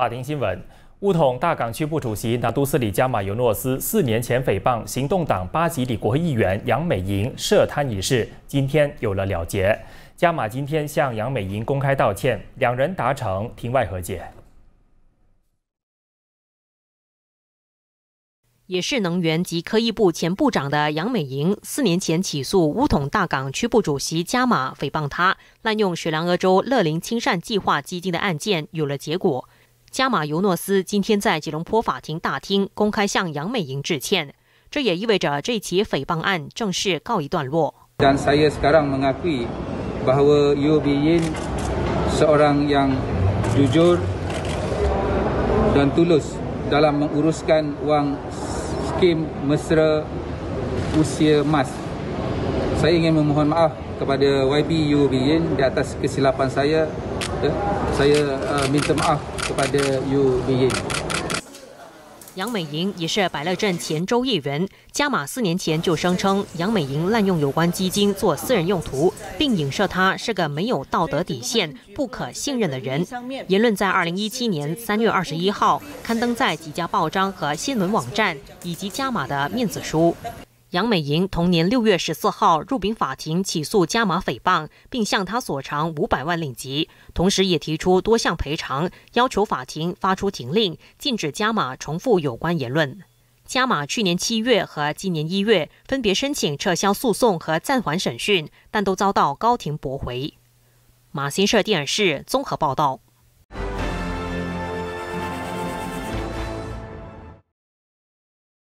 法庭新闻：巫统大港区部主席拿督斯里加马尤诺斯4年前诽谤行动党8级里国会议员杨美莹涉贪一事，今天有了了结。加马今天向杨美莹公开道歉，两人达成庭外和解。 也是能源及科艺部前部长的杨美莹，4年前起诉巫统大港区部主席加马诽谤他滥用雪兰莪州乐龄亲善计划基金的案件有了结果。加马尤诺斯今天在吉隆坡法庭大厅公开向杨美莹致歉，这也意味着这起诽谤案正式告一段落。 Dan saya sekarang mengakui bahawa UOB Yin seorang yang jujur dan tulus dalam menguruskan wang skim mesra usia emas. Saya ingin memohon maaf kepada YB UOB Yin di atas kesilapan saya. Saya minta maaf kepada UOB Yin. 杨美莹也是百乐镇前州议员，加马4年前就声称杨美莹滥用有关基金做私人用途，并影射她是个没有道德底线、不可信任的人。言论在2017年3月21号刊登在几家报章和新闻网站，以及加马的面子书。 杨美莹同年6月14号入禀法庭起诉加马诽谤，并向他索偿500万令吉，同时也提出多项赔偿，要求法庭发出停令，禁止加马重复有关言论。加马去年7月和今年1月分别申请撤销诉讼和暂缓审讯，但都遭到高庭驳回。马新社电视综合报道。